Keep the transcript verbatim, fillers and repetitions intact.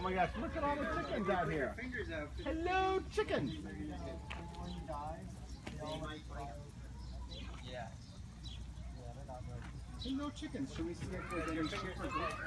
my gosh, look at all the chickens out here. Hello, chickens. Hello, chickens. Should we see if there's any chickens?